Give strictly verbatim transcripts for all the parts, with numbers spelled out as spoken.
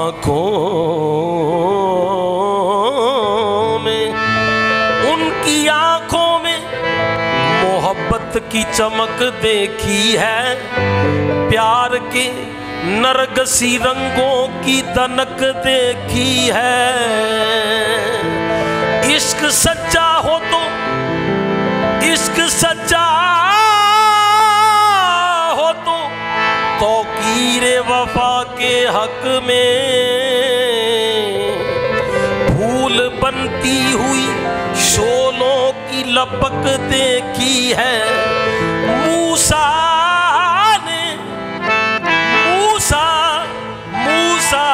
आँखों में, उनकी आँखों में मोहब्बत की चमक देखी है, प्यार के नरगसी रंगों की दनक देखी है। इश्क सच्चा हो तो, इश्क सच्चा हो तो तौकीरे वफा के हक में फूल बनती हुई शोलों की लपक देखी है। मूसा ने, मूसा मूसा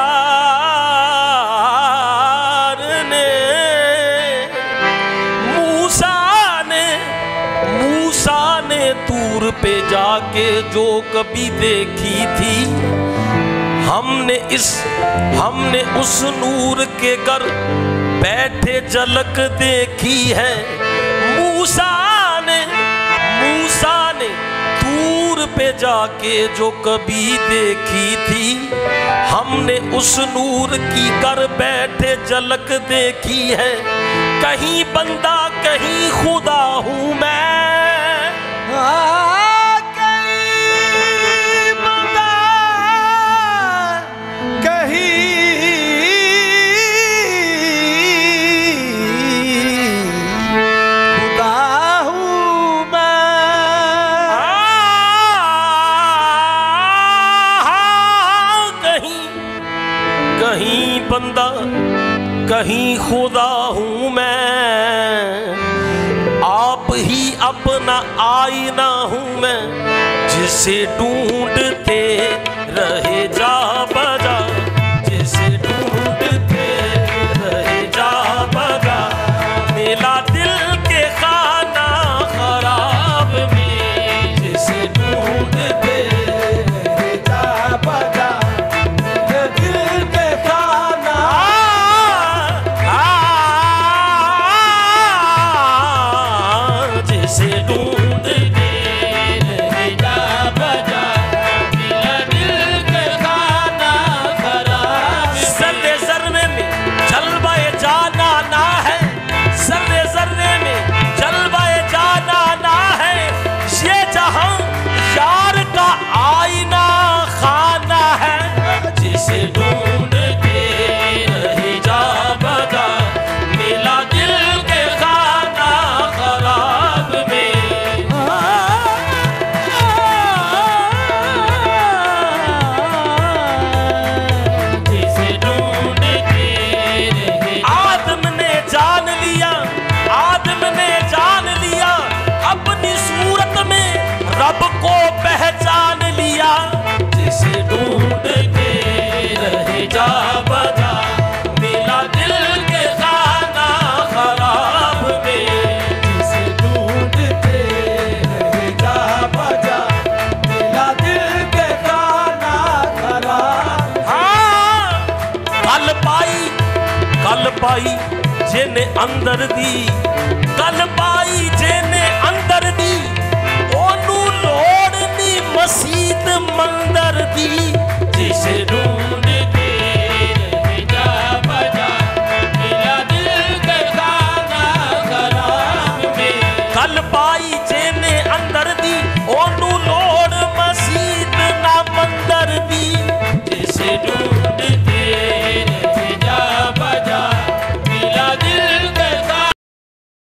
ने मूसा ने मूसा ने दूर पे जाके जो कभी देखी थी, हमने इस हमने उस नूर के घर बैठे झलक देखी है। मूसा ने मूसा ने दूर पे जाके जो कभी देखी थी, हमने उस नूर की घर बैठे झलक देखी है। कहीं बंदा कहीं खुदा हूँ मैं, बंदा कहीं खुदा हूँ मैं, आप ही अपना आईना हूँ मैं, जिसे ढूंढते रहे जा बजा, जिसे ढूंढते रहे जा बजा, मेला दिल के खाना खराब में, जिसे ढूंढते रहे जा बजा, रब को पहचान लिया, जिसे ढूंढते रहे जा बजा, मेला दिल के खाना खराब में, जिसे ढूंढते रहे जा बजा, मेला दिल के खाना खराब। हाँ, कल पाई कल पाई जेने अंदर दी, कल पाई जेने अंदर दी, मसीद मंदर दी, जिसे ढूंढते रहे जा बजा, मेरा दिल के खाना खराब में। कल पाई जेने अंदर दी, ओनू लोड़ मसीद ना मंदर दी, जिसे